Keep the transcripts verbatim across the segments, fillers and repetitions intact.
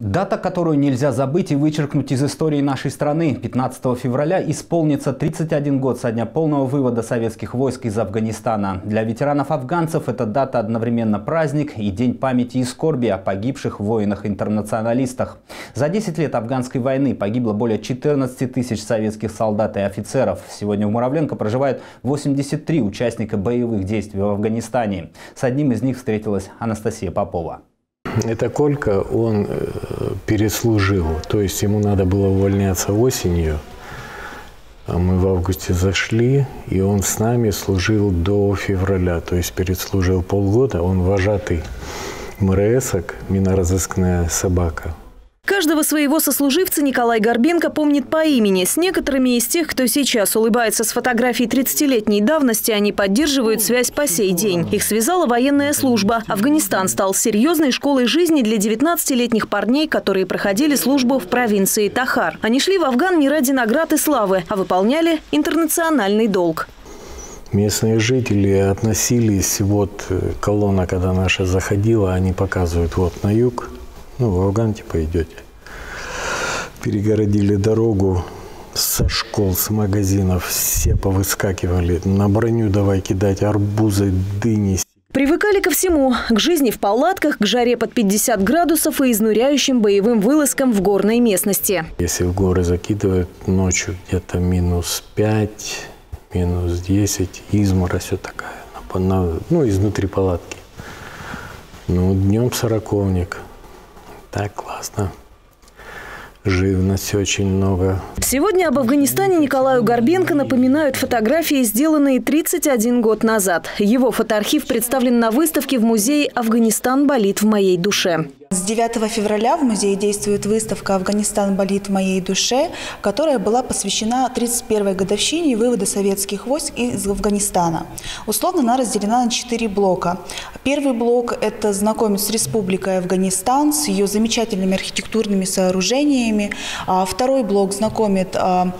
Дата, которую нельзя забыть и вычеркнуть из истории нашей страны. пятнадцатого февраля исполнится тридцать один год со дня полного вывода советских войск из Афганистана. Для ветеранов-афганцев эта дата одновременно праздник и день памяти и скорби о погибших воинах-интернационалистах. За десять лет афганской войны погибло более четырнадцати тысяч советских солдат и офицеров. Сегодня в Муравленко проживает восемьдесят три участника боевых действий в Афганистане. С одним из них встретилась Анастасия Попова. Это Колька, он переслужил, то есть ему надо было увольняться осенью, а мы в августе зашли, и он с нами служил до февраля, то есть переслужил полгода, он вожатый МРСок, минно-розыскная собака. Каждого своего сослуживца Николай Горбенко помнит по имени. С некоторыми из тех, кто сейчас улыбается с фотографией тридцатилетней давности, они поддерживают связь по сей день. Их связала военная служба. Афганистан стал серьезной школой жизни для девятнадцатилетних парней, которые проходили службу в провинции Тахар. Они шли в Афган не ради наград и славы, а выполняли интернациональный долг. Местные жители относились, вот колонна, когда наша заходила, они показывают вот на юг. Ну, в Афган типа идете. Перегородили дорогу со школ, с магазинов. Все повыскакивали. На броню давай кидать арбузы, дыни. Привыкали ко всему. К жизни в палатках, к жаре под пятьдесят градусов и изнуряющим боевым вылазкам в горной местности. Если в горы закидывают ночью где-то минус пять, минус десять, изморозь все такая. Ну, изнутри палатки. Ну, днем сороковник. Так классно. Живности очень много. Сегодня об Афганистане Николаю Горбенко напоминают фотографии, сделанные тридцать один год назад. Его фотоархив представлен на выставке в музее «Афганистан болит в моей душе». С девятого февраля в музее действует выставка «Афганистан болит в моей душе», которая была посвящена тридцать первой годовщине вывода советских войск из Афганистана. Условно она разделена на четыре блока. Первый блок – это знакомить с Республикой Афганистан, с ее замечательными архитектурными сооружениями. Второй блок знакомит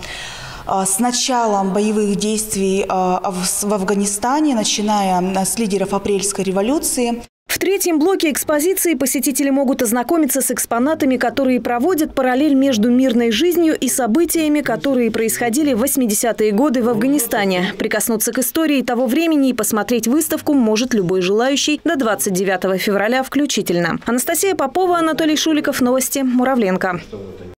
с началом боевых действий в Афганистане, начиная с лидеров апрельской революции. В третьем блоке экспозиции посетители могут ознакомиться с экспонатами, которые проводят параллель между мирной жизнью и событиями, которые происходили в восьмидесятые годы в Афганистане. Прикоснуться к истории того времени и посмотреть выставку может любой желающий до двадцать девятого февраля включительно. Анастасия Попова, Анатолий Шуликов. Новости Муравленко.